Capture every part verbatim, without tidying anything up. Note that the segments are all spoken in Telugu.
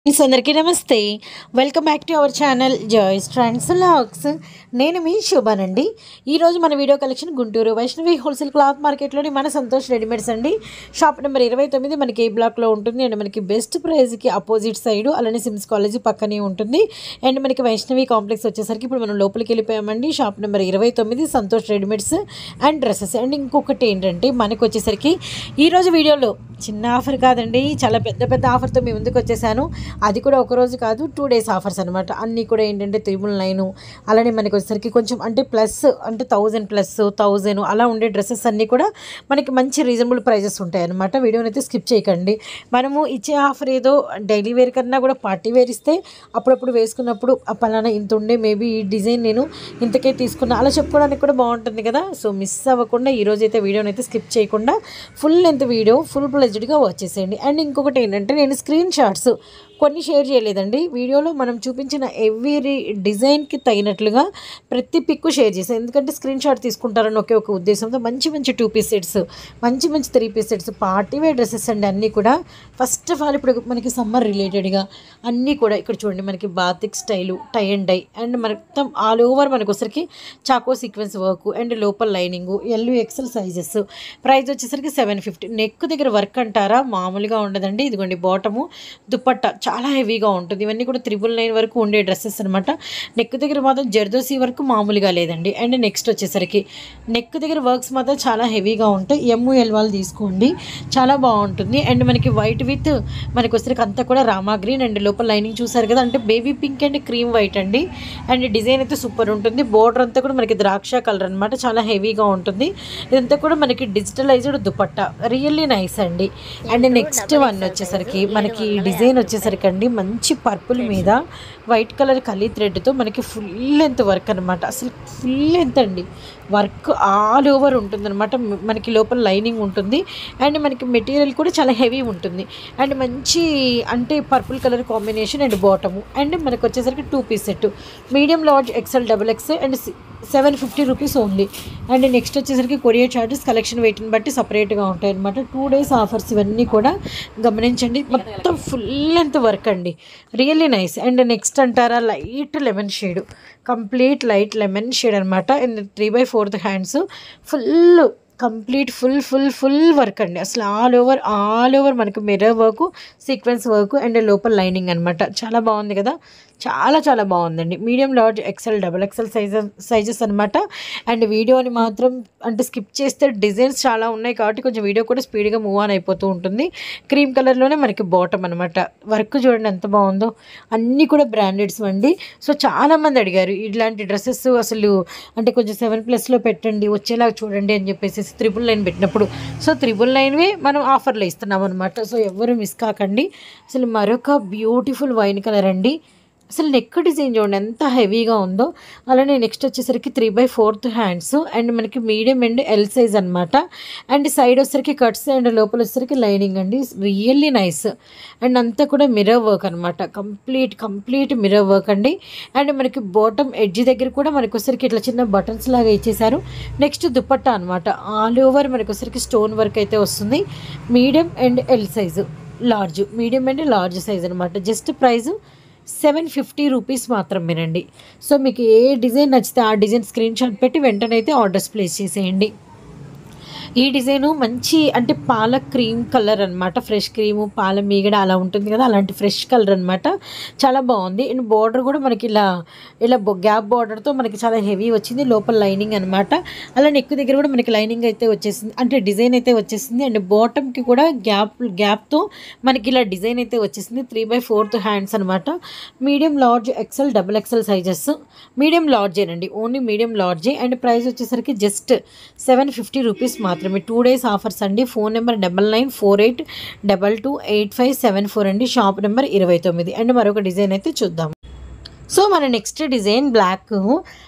ఫ్రెండ్స్ అందరికీ నమస్తే. Welcome back to our channel Joy's Trends Vlogs. నేను మీ శోభానండి. ఈరోజు మన video collection Guntur Vaishnavi wholesale cloth మార్కెట్లోని మన సంతోష్ రెడీమేడ్స్ అండి. షాప్ నెంబర్ ఇరవై తొమ్మిది మనకి ఏ బ్లాక్లో ఉంటుంది అండ్ మనకి బెస్ట్ ప్రైస్కి అపోజిట్ సైడ్, అలానే సిమ్స్ కాలేజీ పక్కనే ఉంటుంది. అండ్ మనకి వైష్ణవి కాంప్లెక్స్ వచ్చేసరికి ఇప్పుడు మనం లోపలికి వెళ్ళిపోయామండి. షాప్ నెంబర్ ఇరవై తొమ్మిది Santosh readymades and dresses. And ఇంకొకటి ఏంటంటే మనకు వచ్చేసరికి ఈరోజు వీడియోలో చిన్న ఆఫర్ కాదండి, చాలా పెద్ద పెద్ద ఆఫర్తో మీ ముందుకు వచ్చేసాను. అది కూడా ఒకరోజు కాదు, టూ డేస్ ఆఫర్స్ అనమాట. అన్నీ కూడా ఏంటంటే త్రిబుల్ నైన్, అలానే మనకి వచ్చేసరికి కొంచెం అంటే ప్లస్ అంటే థౌజండ్ ప్లస్ థౌజండ్ అలా ఉండే డ్రెస్సెస్ అన్నీ కూడా మనకి మంచి రీజనబుల్ ప్రైజెస్ ఉంటాయి అనమాట. వీడియోని అయితే స్కిప్ చేయకండి. మనము ఇచ్చే ఆఫర్ ఏదో డైలీ వేర్ కన్నా కూడా పార్టీ వేర్ ఇస్తే అప్పుడప్పుడు వేసుకున్నప్పుడు పలానా ఇంత ఉండే, మేబీ ఈ డిజైన్ నేను ఇంతకే తీసుకున్నా అలా చెప్పుకోవడానికి కూడా బాగుంటుంది కదా. సో మిస్ అవ్వకుండా ఈరోజు అయితే వీడియోని అయితే స్కిప్ చేయకుండా ఫుల్ లెంత్ వీడియో ఫుల్ ప్లెజ్డ్గా వాచ్ చేసేయండి. అండ్ ఇంకొకటి ఏంటంటే నేను స్క్రీన్ షాట్స్ కొన్ని షేర్ చేయలేదండి. వీడియోలో మనం చూపించిన ఎవ్రీ డిజైన్కి తగినట్లుగా ప్రతి పిక్ షేర్ చేశాను. ఎందుకంటే స్క్రీన్ షాట్ తీసుకుంటారని ఒకే ఒక ఉద్దేశంతో మంచి మంచి టూ పీస్ సెట్స్, మంచి మంచి three piece sets, party wear dresses అండి అన్నీ కూడా. ఫస్ట్ ఆఫ్ ఆల్ ఇప్పుడు మనకి సమ్మర్ రిలేటెడ్గా అన్నీ కూడా ఇక్కడ చూడండి, మనకి batik style, tie and dye and మొత్తం ఆల్ ఓవర్ మనకు వచ్చరికి చాకో సీక్వెన్స్ వర్క్ అండ్ లోపల lining, L XL sizes. Price వచ్చేసరికి సెవెన్ ఫిఫ్టీ. నెక్ దగ్గర వర్క్ అంటారా మామూలుగా ఉండదండి. ఇదిగోండి బాటము, దుపట్టా చాలా హెవీగా ఉంటుంది. ఇవన్నీ కూడా త్రిబుల్ నైన్ వరకు ఉండే డ్రెస్సెస్ అనమాట. నెక్ దగ్గర మాత్రం జర్దోసీ వరకు మామూలుగా లేదండి. అండ్ నెక్స్ట్ వచ్చేసరికి నెక్ దగ్గర వర్క్స్ మాత్రం చాలా హెవీగా ఉంటాయి. ఎమ్ ఎల్ వాళ్ళు తీసుకోండి, చాలా బాగుంటుంది. అండ్ మనకి వైట్ విత్ మనకి వచ్చేసరికి అంతా కూడా రామా గ్రీన్ అండ్ లోపల లైనింగ్ చూసారు కదా, అంటే baby pink and cream white అండి. అండ్ డిజైన్ అయితే సూపర్ ఉంటుంది. బోర్డర్ అంతా కూడా మనకి ద్రాక్ష కలర్ అనమాట, చాలా హెవీగా ఉంటుంది. ఇదంతా కూడా మనకి డిజిటలైజ్డ్ దుపట్టా, రియల్లీ నైస్ అండి. అండ్ నెక్స్ట్ వన్ వచ్చేసరికి మనకి డిజైన్ వచ్చేసరికి అండి మంచి పర్పుల్ మీద వైట్ కలర్ కలీ థ్రెడ్తో మనకి ఫుల్ లెంత్ వర్క్ అనమాట. అసలు ఫుల్ లెంత్ అండి వర్క్ ఆల్ ఓవర్ ఉంటుంది అనమాట. మనకి లోపల లైనింగ్ ఉంటుంది అండ్ మనకి మెటీరియల్ కూడా చాలా హెవీ ఉంటుంది. అండ్ మంచి అంటే purple colour combination and bottom. And మనకు వచ్చేసరికి two piece set, medium large XL double X and seven fifty rupees only. And next వచ్చేసరికి కొరియర్ చార్జెస్ కలెక్షన్ వెయిట్ని బట్టి సపరేట్గా ఉంటాయి అనమాట. టూ డేస్ ఆఫర్స్ ఇవన్నీ కూడా గమనించండి. మొత్తం ఫుల్ లెంత్ వర్క్ అండి, రియల్లీ నైస్. అండ్ నెక్స్ట్ అంటారా light lemon shade, complete light lemon shade అనమాట. And three by fourth hands full complete full full full work అండి. అసలు ఆల్ ఓవర్ ఆల్ ఓవర్ మనకి mirror work, sequence work and లోపల లైనింగ్ అనమాట. చాలా బాగుంది కదా, చాలా చాలా బాగుందండి. Medium large XL double XL sizes sizes అనమాట. అండ్ వీడియోని మాత్రం అంటే స్కిప్ చేస్తే డిజైన్స్ చాలా ఉన్నాయి కాబట్టి కొంచెం వీడియో కూడా స్పీడ్గా మూవ్ ఆన్ అయిపోతూ ఉంటుంది. క్రీమ్ కలర్లోనే మనకి బాటమ్ అనమాట. వర్క్ చూడండి ఎంత బాగుందో, అన్నీ కూడా బ్రాండెడ్స్ అండి. సో చాలామంది అడిగారు ఇలాంటి డ్రెస్సెస్ అసలు అంటే కొంచెం సెవెన్ ప్లస్లో పెట్టండి, వచ్చేలాగా చూడండి అని చెప్పేసి త్రిబుల్ నైన్ పెట్టినప్పుడు. సో త్రిబుల్ నైన్వే మనం ఆఫర్లో ఇస్తున్నాం అనమాట. సో ఎవరు మిస్ కాకండి. అసలు మరొక బ్యూటిఫుల్ వైన్ కలర్ అండి. అసలు నెక్ డిజైన్ చూడండి ఎంత హెవీగా ఉందో. అలానే నెక్స్ట్ వచ్చేసరికి three by fourth hands and మనకి మీడియం అండ్ ఎల్ సైజ్ అనమాట. అండ్ సైడ్ వచ్చేసరికి కట్స్ అండ్ లోపల వచ్చేసరికి లైనింగ్ అండి, రియల్లీ నైస్. అండ్ అంతా కూడా మిర్రర్ వర్క్ అనమాట, కంప్లీట్ కంప్లీట్ మిర్రర్ వర్క్ అండి. అండ్ మనకి బాటమ్ ఎడ్జ్ దగ్గర కూడా మనకి వచ్చేసరికి ఇట్లా చిన్న బటన్స్ లాగా ఇచ్చేసారు. నెక్స్ట్ దుపట్టా అనమాట, ఆల్ ఓవర్ మనకి వచ్చేసరికి స్టోన్ వర్క్ అయితే వస్తుంది. Medium and L size, large, medium and large size అనమాట. Just price seven fifty rupees మాత్రమేనండి. సో మీకు ఏ డిజైన్ నచ్చితే ఆ డిజైన్ స్క్రీన్ షాట్ పెట్టి వెంటనే అయితే ఆర్డర్స్ ప్లేస్ చేసేయండి. ఈ డిజైను మంచి అంటే పాల క్రీమ్ కలర్ అనమాట, ఫ్రెష్ క్రీము పాల మీగడ అలా ఉంటుంది కదా, అలాంటి ఫ్రెష్ కలర్ అనమాట. చాలా బాగుంది. అండ్ బార్డర్ కూడా మనకి ఇలా ఇలా గ్యాప్ బార్డర్తో మనకి చాలా హెవీ వచ్చింది. లోపల లైనింగ్ అనమాట. అలా నెక్ దగ్గర కూడా మనకి లైనింగ్ అయితే వచ్చేసింది, అంటే డిజైన్ అయితే వచ్చేసింది. అండ్ బాటమ్కి కూడా గ్యాప్ గ్యాప్తో మనకి ఇలా డిజైన్ అయితే వచ్చేసింది. త్రీ బై ఫోర్త్ హ్యాండ్స్ అనమాట. Medium large XL double XL sizes, medium లార్జేనండి, ఓన్లీ మీడియం లార్జే. అండ్ ప్రైస్ వచ్చేసరికి జస్ట్ సెవెన్ ఫిఫ్టీ రూపీస్ మాత్రం. టూ డేస్ ఆఫర్స్ అండి. Phone number double nine four eight double two eight five seven four అండి. షాప్ నెంబర్ ఇరవై తొమ్మిది. అండ్ మరొక డిజైన్ అయితే చూద్దాం. సో మన నెక్స్ట్ డిజైన్ బ్లాక్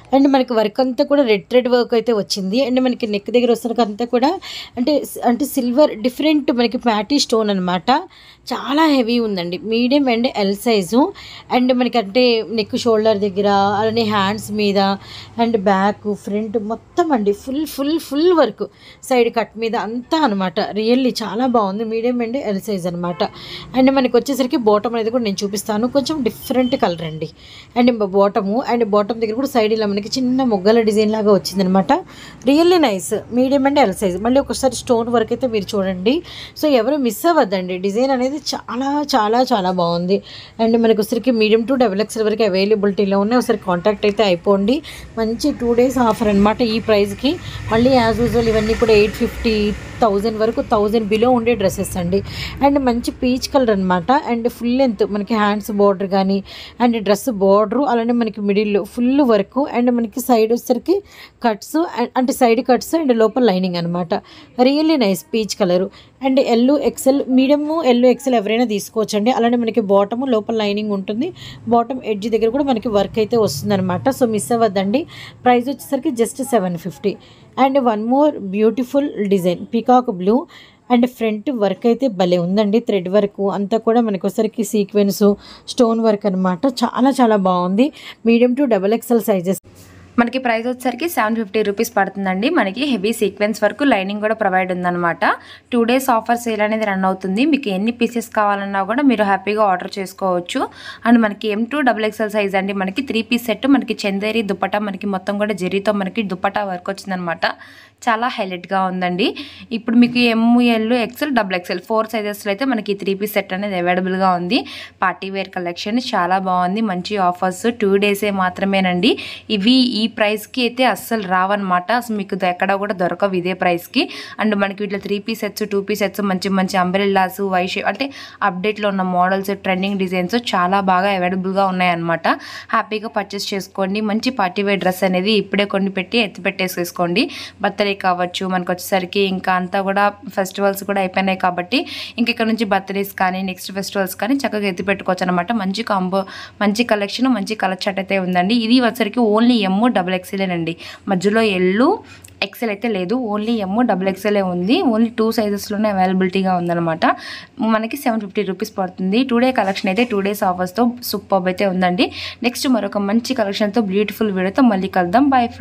అండ్ మనకి వర్క్ అంతా కూడా రెడ్ థ్రెడ్ వర్క్ అయితే వచ్చింది. అండ్ మనకి నెక్ దగ్గర వస్తున్న అంతా కూడా అంటే అంటే సిల్వర్ డిఫరెంట్ మనకి ప్యాటీ స్టోన్ అనమాట. చాలా హెవీ ఉందండి. Medium and L size. And మనకి అంటే నెక్ షోల్డర్ దగ్గర అలానే హ్యాండ్స్ మీద అండ్ బ్యాక్ ఫ్రంట్ మొత్తం అండి full full full work side cut మీద అంతా అనమాట. రియల్లీ చాలా బాగుంది. మీడియం అండ్ ఎల్ సైజ్ అనమాట. అండ్ మనకి వచ్చేసరికి బాటమ్ అనేది కూడా నేను చూపిస్తాను. కొంచెం డిఫరెంట్ కలర్ అండి. అండ్ బాటము అండ్ బాటమ్ దగ్గర కూడా సైడ్ ఇలా మనకి చిన్న మొగ్గల డిజైన్ లాగా వచ్చిందనమాట. Really nice. Medium and L size. మళ్ళీ ఒకసారి స్టోన్ వర్క్ అయితే మీరు చూడండి. సో ఎవరు మిస్ అవ్వద్దండి. డిజైన్ అనేది చాలా చాలా చాలా బాగుంది. అండ్ మనకి ఒకసారికి మీడియం టు డబుల్ ఎక్స్ఎల్ వరకు అవైలబిలిటీలో ఉన్నాయి. ఒకసారి కాంటాక్ట్ అయితే అయిపోండి. మంచి టూ డేస్ ఆఫర్ అనమాట ఈ ప్రైస్కి. మళ్ళీ యాజ్ యూజువల్ ఇవన్నీ కూడా ఎయిట్ ఫిఫ్టీ థౌజండ్ వరకు థౌజండ్ బిలో ఉండే డ్రెస్సెస్ అండి. అండ్ మంచి పీచ్ కలర్ అనమాట. అండ్ ఫుల్ లెంత్ మనకి హ్యాండ్స్ బార్డర్ కానీ అండ్ డ్రెస్ బార్డరు అలానే మనకి మిడిల్ ఫుల్ వర్క్ అండ్ మనకి సైడ్ వచ్చేసరికి కట్స్ అంటే సైడ్ కట్స్ అండ్ లోపల లైనింగ్ అనమాట. Really nice peach colour. And L XL medium L XL ఎవరైనా తీసుకోవచ్చండి. అలానే మనకి బాటము లోపల లైనింగ్ ఉంటుంది. బాటమ్ ఎడ్జ్ దగ్గర కూడా మనకి వర్క్ అయితే వస్తుందన్నమాట. సో మిస్ అవ్వద్దండి. ప్రైస్ వచ్చేసరికి just seven fifty. And one more beautiful design peacock blue and front work అయితే భలే ఉందండి. థ్రెడ్ వర్క్ అంతా కూడా మనకి ఒకసారికి సీక్వెన్స్ స్టోన్ వర్క్ అనమాట. చాలా చాలా బాగుంది. Medium to double XL sizes. మనకి ప్రైస్ వచ్చేసరికి సెవెన్ ఫిఫ్టీ రూపీస్ పడుతుందండి. మనకి హెవీ సీక్వెన్స్ వరకు లైనింగ్ కూడా ప్రొవైడ్ ఉందన్నమాట. టూ డేస్ ఆఫర్ సేల్ అనేది రన్ అవుతుంది. మీకు ఎన్ని పీసెస్ కావాలన్నా కూడా మీరు హ్యాపీగా ఆర్డర్ చేసుకోవచ్చు. అండ్ మనకి M to double XL size అండి. మనకి త్రీ పీస్ సెట్ మనకి చందేరి దుప్పటా మనకి మొత్తం కూడా జరీతో మనకి దుప్పటా వర్క్ వచ్చిందనమాట. చాలా హైలైట్గా ఉందండి. ఇప్పుడు మీకు M L XL double XL four సైజెస్లో అయితే మనకి త్రీ పీస్ సెట్ అనేది అవైలబుల్గా ఉంది. పార్టీ వేర్ కలెక్షన్ చాలా బాగుంది. మంచి ఆఫర్స్ టూ డేసే మాత్రమేనండి. ఇవి ఈ ప్రైస్కి అయితే అస్సలు రావన్నమాట. అసలు మీకు ఎక్కడ కూడా దొరకవు ఇదే ప్రైస్కి. అండ్ మనకి వీటిలో three piece sets two piece sets మంచి మంచి అంబ్రెల్లాస్ వైషే అంటే అప్డేట్లో ఉన్న మోడల్స్ ట్రెండింగ్ డిజైన్స్ చాలా బాగా అవైలబుల్గా ఉన్నాయన్నమాట. హ్యాపీగా పర్చేస్ చేసుకోండి. మంచి పార్టీ వేర్ డ్రెస్ అనేది ఇప్పుడే కొన్ని పెట్టి ఎత్తి పెట్టేసేసుకోండి. బర్త్డే కావచ్చు మనకు వచ్చేసరికి ఇంకా అంతా కూడా ఫెస్టివల్స్ కూడా అయిపోయినాయి కాబట్టి ఇంక ఇక్కడ నుంచి బర్త్డేస్ కానీ నెక్స్ట్ ఫెస్టివల్స్ కానీ చక్కగా ఎత్తి పెట్టుకోవచ్చు అనమాట. మంచి కాంబో మంచి కలెక్షన్ మంచి కలర్ చార్ట్ అయితే ఉందండి. ఇది వచ్చేసరికి ఓన్లీ ఎమ్ డబుల్ ఎక్స్ఎల్ఏనండి. మధ్యలో ఎల్లు ఎక్సెల్ అయితే లేదు. ఓన్లీ ఎమ్ డబుల్ ఎక్స్ఎల్ఏ ఉంది. ఓన్లీ టూ సైజెస్లోనే అవైలబిలిటీగా ఉందన్నమాట. మనకి సెవెన్ ఫిఫ్టీ రూపీస్ పడుతుంది. టూ డే కలెక్షన్ అయితే టూ డేస్ ఆఫర్స్తో సూపర్ అయితే ఉందండి. నెక్స్ట్ మరొక మంచి కలెక్షన్తో బ్యూటిఫుల్ వీడియోతో మళ్ళీ కలుద్దాం. బై.